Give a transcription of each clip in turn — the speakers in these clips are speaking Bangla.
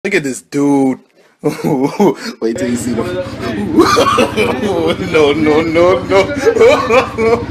Look at this dude. Wait till you see the. No, no, no, no.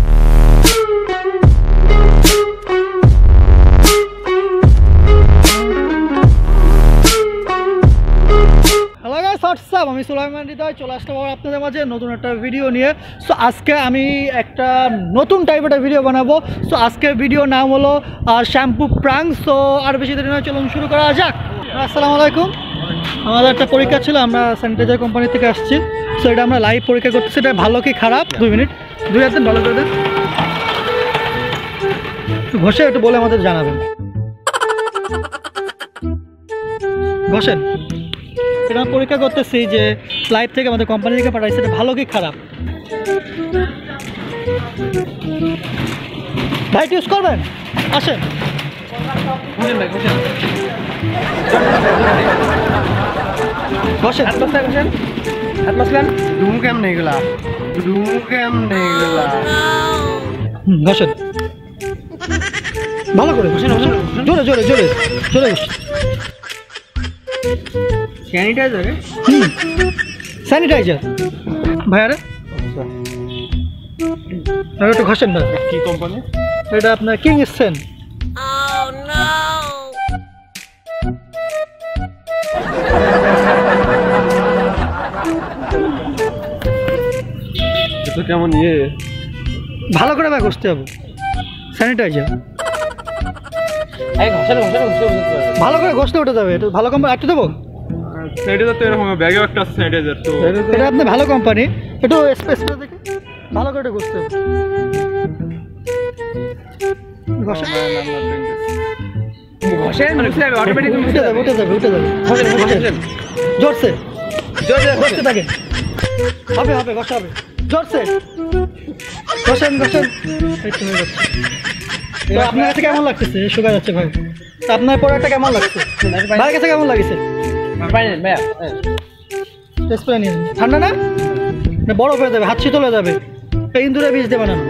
আমি সুলাইমান হৃদয় চলে আসতে পারবো আপনাদের মাঝে নতুন একটা ভিডিও নিয়ে। সো আজকে আমি একটা নতুন টাইপের একটা ভিডিও বানাবো। সো আজকের ভিডিও নাম হলো শ্যাম্পু প্রাঙ্ক। সো আর বেশি দেরি নয়, চলুন শুরু করা যাক। আসসালামু আলাইকুম। আমাদের একটা পরীক্ষা ছিল, আমরা স্যানিটাইজার কোম্পানি থেকে আসছি। সো এটা আমরা লাইভ পরীক্ষা করতেছি, এটা ভালো কি খারাপ। 2 মিনিট, 2 হাতে ভালো করে দেন, ঘষে একটু বলে আমাদের জানাবেন। ঘষেন। এটা পরীক্ষা করতেছি যে লাইভ থেকে আমাদের কোম্পানি থেকে পাঠাইছে, এটা ভালো কি খারাপ। ভাই ইউজ করবেন, আসেন। বসেন, বসেন। ধুম কেমনে এগুলা, ধুম কেমনে এগুলা। বসেন ভালো করে, বসেন, জোরে জোরে জোরে জোরে। স্যানিটাইজার, স্যানিটাইজার ভাই। আরে একটু ঘষেন না। কি কোম্পানি এটা? আপনার কিংস্টেন। এটা কেমন ইয়ে? ভালো করে ভাই ঘষতে হবে স্যানিটাইজার। ভালো করে ঘষতে উঠে যাবে। এটা ভালো কোম্পানি। একটু দেবো স্যানিটাইজার তো এরকম ব্যাগেও একটা আছে স্যানিটাইজার, তো এটা আপনি ভালো কোম্পানি। একটু স্পেস করে দেখে ভালো করে এটা ঘষতে হবে। ঘষেন, ঘষেন, অটোমেটিক উঠে যাবে, উঠে যাবে, উঠে যাবে। জোরসে জোরে ঘষতে থাকেন। হবে হবে, ঘষা হবে। জোরসে ঘষেন, ঘষেন। একটু হয়ে যাচ্ছে। আপনার কাছে কেমন লাগতেছে? শুকা যাচ্ছে ভাই। আপনার প্রোডাক্টটা কেমন লাগছে ভাইয়ের কাছে? কেমন লাগছে? স্প্রে নিয়ে ঠান্ডা না, বরফ হয়ে যাবে, হাত শীতল হয়ে যাবে। ইন্দুরে বীজ দিয়ে বানানো,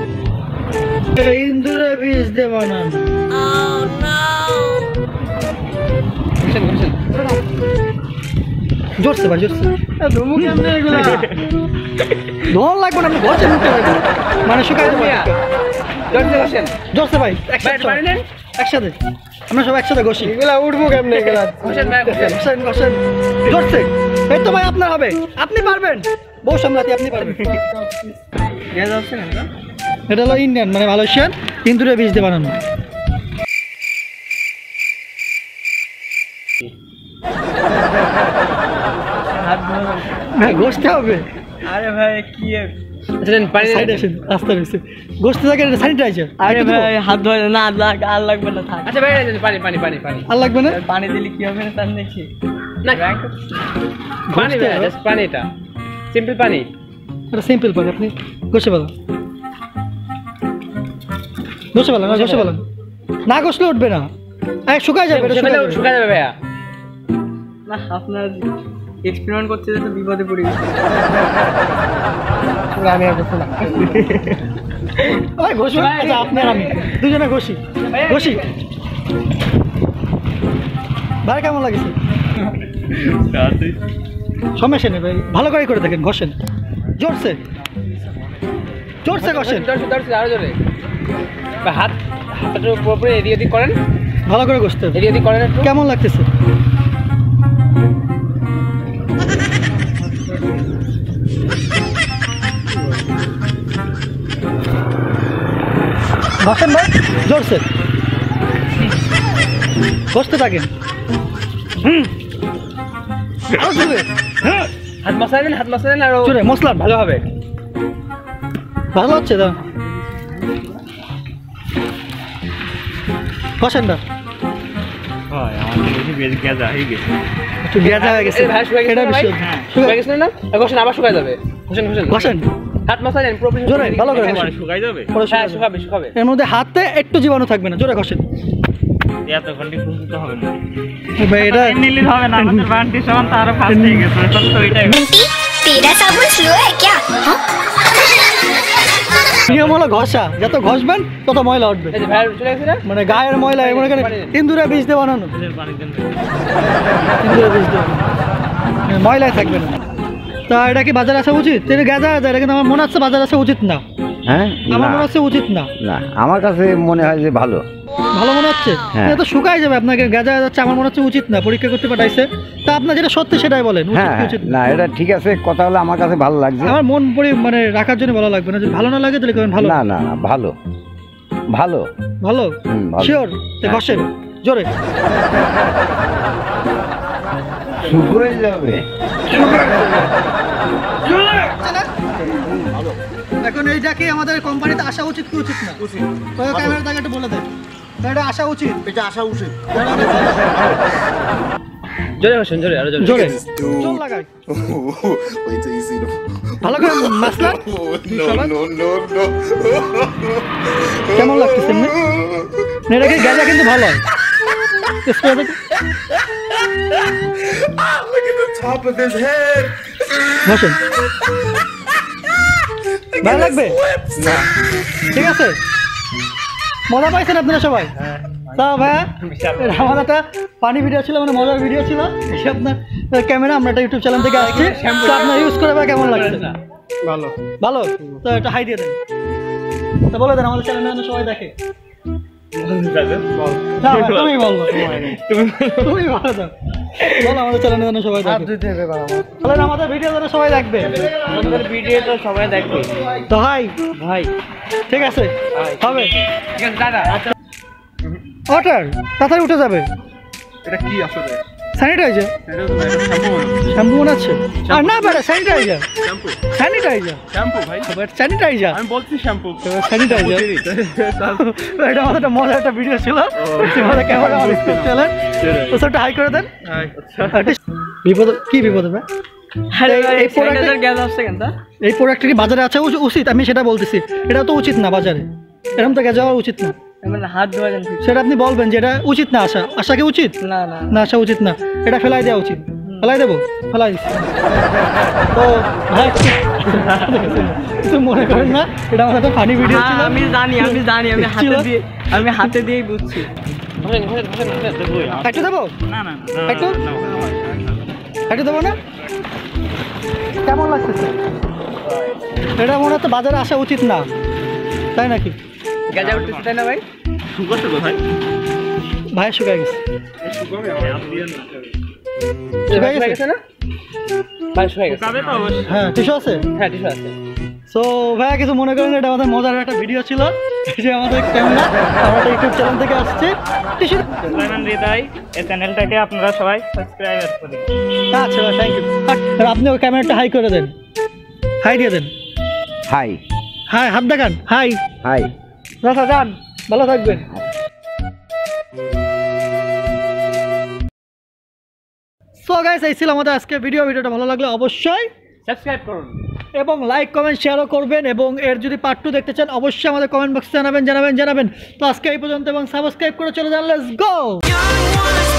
ইন্দুরে বীজ দিয়ে বানানো। জোরসে ভাই, জোরসে। ধোন লাগবে না, আপনি ঘষেন, মানে শুকাই দেবো। জোরসে ভাই, একসাথে আমরা সব একসাথে ঘষি। এগুলা উঠবো কেমনে এগুলা? ঘষেন, ঘষেন, জোরসে। এই তো ভাই আপনার হবে, আপনি পারবেন। বউ সামলাতে আপনি পারবেন। এটা হলো ইন্ডিয়ান, মানে মালয়েশিয়ান ইন্দুরে বীজ দিয়ে বানানো। ঘষতে হবে। আরে ভাই কি রাস্তা রয়েছে, ঘষতে থাকে। স্যানিটাইজার। আরে ভাই হাত ধোয়া না, আর লাগবে না, থাক। আচ্ছা ভাই, পানি পানি পানি পানি আর লাগবে না। পানি দিলে কি হবে না তার দেখি না, পানি ভাই, জাস্ট পানিটা, সিম্পল পানি। এটা সিম্পল পানি। আপনি ঘষে বলেন, ঘষে বলেন, ঘষে বলেন। না ঘষলে উঠবে না, শুকায় যাবে। শুকায় যাবে ভাইয়া। না, আপনার এক্সপেরিমেন্ট করতে তো বিপদে পড়ে গেছে। আমি আর ঘষি না ভাই, ঘষি। আচ্ছা আপনি আর আমি দুজনে ঘষি, ঘষি। ভাই কেমন লাগছে? সমস্যা নেই ভাই, ভালো করে দেখেন। ঘষেন জোরসে, জোরসে ঘষেন। আরো জোরে হাত, হাতটা পুরোপুরি এদিক ওদিক করেন, ভালো করে ঘষতে হবে। এদিক ওদিক করেন। কেমন লাগতেছে? ঘষেন ভাই, জোরসে ঘষতে থাকেন। আরো জোরে, হাত মশলা দেন, হাত মশলা দেন, আর জোরে মশলা ভালো হবে। ভালো হচ্ছে তো। ঘষেন না, একটু গেজা হয়ে গেছে। এটা বিষয় শুকায় গেছে না? ঘষেন, আবার শুকায় যাবে। ঘষেন, ঘষেন, ঘষেন। হাত মশলা দেন পুরোপুরি জোরে, ভালো করে শুকায় যাবে। হ্যাঁ, শুকাবে, শুকাবে। এর মধ্যে হাতে একটু জীবাণু থাকবে না। জোরে ঘষেন। এতক্ষণ খুঁজতে হবে না ভাই, এটা নিলে হবে না, আমাদের বান্টি সামান তো আরো ফাস্ট হয়ে গেছে। তো এটাই तेरा साबुन स्लो है क्या? নিয়ম হলো ঘষা, যত ঘষবেন তত ময়লা উঠবে। এই যে ভাই চলে গেছে না মানে গায়ের ময়লা মনে করেন ইন্দুরে বীজ দিয়ে বানানো, ইন্দুরে বীজ দিয়ে ময়লাই থাকবে না। তা এটা কি বাজারে আসা উচিত? এটা গেজা আছে, এটা কিন্তু আমার মনে হচ্ছে বাজারে আসা উচিত না। হ্যাঁ, আমার মনে হচ্ছে উচিত না। না আমার কাছে মনে হয় যে ভালো। ভালো মনে হচ্ছে? হ্যাঁ। তো শুকাই যাবে, আপনাকে গেজা যাচ্ছে, আমার মনে হচ্ছে উচিত না। পরীক্ষা করতে পাঠাইছে, তা আপনার যেটা সত্যি সেটাই বলেন, উচিত হ্যাঁ কি উচিত না? না, এটা ঠিক আছে, কথা হলো আমার কাছে ভালো লাগছে। আমার মন মানে রাখার জন্য ভালো লাগবে না, যদি ভালো না লাগে তাহলে কেমন ভালো না না না, ভালো ভালো। ভালো ভালো। শিওর? ঘষেন জোরে। শুকিয়ে যাবে। এখন এইটাকে আমাদের কোম্পানিতে আসা উচিত কি উচিত না? উচিত। ক্যামেরা থেকে একটু বলে দেন, এটা আসা উচিত? এটা আসা উচিত। জোরে বসেন, জোরে আরো জোরে। জোরে Dude. জোর লাগাই, Wait till you see the. ভালো করে মাসলা। No, no, no, no. কেমন লাগতেছে এমনি? না, এটা কি গেজা কিন্তু ভালো হয়। স্প্রে দেখে Look at the top of his head. বসেন, ভালো লাগবে? Nah. ঠিক আছে, মজা পাইছেন আপনারা সবাই? তা ভাইয়া, এটা আমার একটা পানি ভিডিও ছিল, মানে মজার ভিডিও ছিল। এই আপনার ক্যামেরা, আমরা একটা ইউটিউব চ্যানেল থেকে আসছি, তো আপনার ইউজ করে ভাই কেমন লাগছে? ভালো। ভালো। তো এটা হাই দিয়ে দেন, তো বলে দেন আমাদের চ্যানেলে সবাই দেখে। না, ভাই, তুমি বলবো, তুমি ভালো দাও, বলো আমাদের চ্যানেলে যেন সবাই দেখে। বলেন আমাদের ভিডিও যেন সবাই দেখবে। আমাদের ভিডিও তো সবাই দেখবে। তো হাই ভাই ঠিক আছে, হবে ঠিক আছে দাদা। আচ্ছা অর্ডার তাড়াতাড়ি উঠে যাবে। এটা কি আসলে? স্যানিটাইজার, শ্যাম্পু মনে আছে? আর না বেটা, স্যানিটাইজার, স্যানিটাইজার, শ্যাম্পু ভাই। স্যানিটাইজার, আমি বলছি শ্যাম্পু। স্যানিটাইজার। এটা আমাদের একটা মজার একটা ভিডিও ছিল, আমাদের ক্যামেরা আমাদের চ্যানেল, তো সেটা হাই করে দেন। বিপদ কি বিপদ হবে? আরে ভাই, এই product- স্যানিটাইজার গ্যাস আসছে কেন তা? এই প্রোডাক্টটা কি বাজারে আছে উচিত? আমি সেটা বলতেছি, এটা তো উচিত না বাজারে, এরকম তো যাওয়া উচিত না। মানে হাত ধোয়া যান? সেটা আপনি বলবেন যে এটা উচিত না, আসা কি উচিত না না না, আসা উচিত না, এটা ফেলাই দেওয়া উচিত। ফেলাই দেবো, ফেলাই দিচ্ছি। তো ভাই কিছু মনে করেন না, এটা আমাদের একটা ফানি ভিডিও ছিল। হ্যাঁ, আমি জানি আমি হাতে দিয়েই বুঝছি। বসেন বসেন বসেন বসেন। একটু দেবো? একটু একটু দেবো না? কেমন লাগতেছে? এটা মনে হচ্ছে বাজারে আসা উচিত না, তাই নাকি? গেজা উঠতেছে তাই না ভাই? ভাই শুকায় গেছে, শুকাই গেছে না? ভাই শুকাই গেছে। হ্যাঁ টিস্যু আছে। হ্যাঁ টিস্যু আছে। সো ভাইয়া কিছু মনে করেন, এটা আমাদের মজার একটা ভিডিও ছিল, এই যে আমাদের ক্যামেরা, আমরা একটা ইউটিউব চ্যানেল থেকে আসছে। টিস্যু হৃদয়, এই চ্যানেলটাকে আপনারা সবাই সাবস্ক্রাইব করুন। আচ্ছা ভাই, থ্যাংক ইউ। আপনি ওই ক্যামেরাটা হাই করে দেন, হাই দিয়ে দেন, হাই হাই হাত দেখান, হাই। হাই। দাদা যান, ভালো থাকবেন। সো গাইস, এই ছিল আমাদের আজকে ভিডিওটা ভালো লাগলে অবশ্যই সাবস্ক্রাইব করুন এবং লাইক কমেন্ট শেয়ারও করবেন, এবং এর যদি পার্ট 2 দেখতে চান অবশ্যই আমাদের কমেন্ট বক্সে জানাবেন। তো আজকে এই পর্যন্ত, এবং সাবস্ক্রাইব করে চলে যান। লেটস গো।